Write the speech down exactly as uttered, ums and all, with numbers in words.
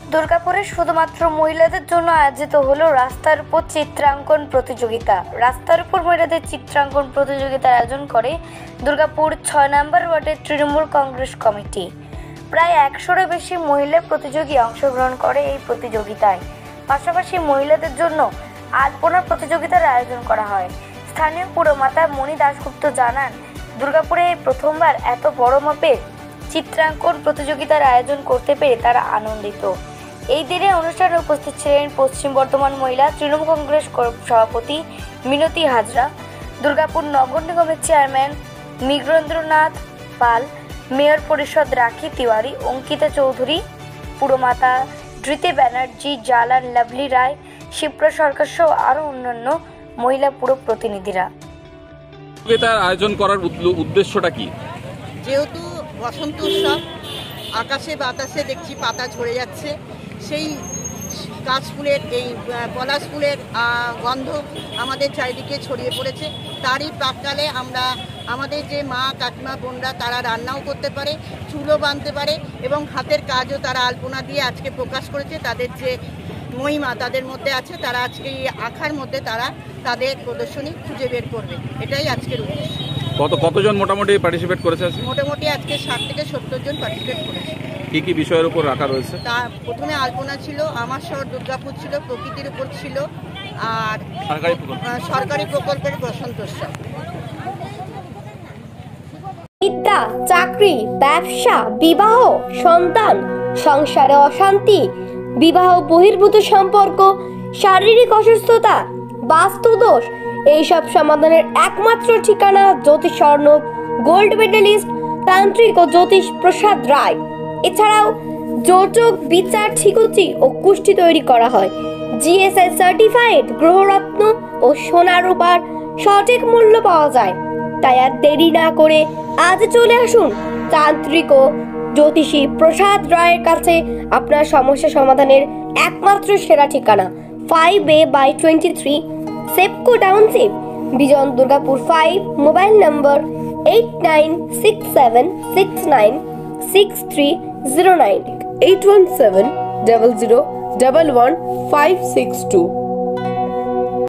দুর্গাপুরে শুধুমাত্র মহিলাদের জন্য আয়োজিত হলো রাস্তার উপর চিত্রাঙ্কন প্রতিযোগিতা। রাস্তার উপর মহিলাদের চিত্রাঙ্কন প্রতিযোগিতার আয়োজন করে দুর্গাপুর ছয় নম্বর ওয়ার্ডের তৃণমূল কংগ্রেস কমিটি। প্রায় একশোরও বেশি মহিলা প্রতিযোগী অংশগ্রহণ করে এই প্রতিযোগিতায়। পাশাপাশি মহিলাদের জন্য আলপনা প্রতিযোগিতার আয়োজন করা হয়। স্থানীয় পুরমাতা মণি দাশগুপ্ত জানান, দুর্গাপুরে প্রথমবার এত বড় মাপের চিত্রাঙ্কন প্রতিযোগিতার আয়োজন করতে পেরে তারা আনন্দিত। এই দিনে অনুষ্ঠানে উপস্থিত ছিলেন পশ্চিম বর্ধমান মহিলা তৃণমূল কংগ্রেস সভাপতি মিনতি হাজরা, দুর্গাপুর নগর নিগমের চেয়ারম্যান মৃগেন্দ্রনাথ পাল, মেয়র পরিষদ রাখি তিওয়ারি, অঙ্কিতা চৌধুরী, পুরমাতা ধৃতি ব্যানার্জি, জালান লাভলি রায়, শিপ্রা সরকার সহ আরও অন্যান্য মহিলা পুর প্রতিনিধিরা। আয়োজন করার উদ্দেশ্যটা কি? যেহেতু বসন্ত উৎসব, আকাশে বাতাসে দেখছি পাতা ঝরে যাচ্ছে, সেই কাশ ফুলের এই পলাশ ফুলের গন্ধ আমাদের চারিদিকে ছড়িয়ে পড়েছে। তারই প্রাককালে আমরা আমাদের যে মা কাকিমা বোনরা তারা রান্নাও করতে পারে, চুলও বাঁধতে পারে এবং হাতের কাজও তারা আলপনা দিয়ে আজকে প্রকাশ করেছে। তাদের যে মহিমা তাদের মধ্যে আছে, তারা আজকে এই আঁকার মধ্যে তারা তাদের প্রদর্শনী খুঁজে বের করবে, এটাই আজকের উদ্দেশ্য। কত কতজন মোটামুটি পার্টিসিপেট করেছে? মোটামুটি আজকে ষাট থেকে সত্তর জন পার্টিসিপেট করেছে। কি কি বিষয়ের উপর রাখা রয়েছে? তা প্রথমে আলপনা ছিল, আমার শহর দুর্গাপুর ছিল, প্রকৃতির উপর ছিল, আর সরকারি প্রকল্পের বসন্ত উৎসব। বিদ্যা, চাকরি, ব্যবসা, বিবাহ, সন্তান, সংসারে অশান্তি, বিবাহ বহির্ভূত সম্পর্ক, শারীরিক অসুস্থতা, বাস্তুদোষ, এইসব সমাধানের একমাত্র ঠিকানা জ্যোতিষ স্বর্ণব গোল্ড মেডেলিস্ট তান্ত্রিক ও জ্যোতিষ প্রসাদ রায়। এছাড়াও যোজক, বিচার, ঠিকুচি ও কুষ্টি তৈরি করা হয়। জিএসআই সার্টিফাইড গ্রহরত্ন ও সোনা রূপার সঠিক মূল্য পাওয়া যায়। তাই আর দেরি না করে আজ চলে আসুন তান্ত্রিক ও জ্যোতিষী প্রসাদ রায়ের কাছে। আপনার সমস্যা সমাধানের একমাত্র সেরা ঠিকানা five A by twenty three Sepco township, Bijon, Durgapur five. Mobile number eight nine six seven six nine six three zero nine, eight one seven double zero double one five six two.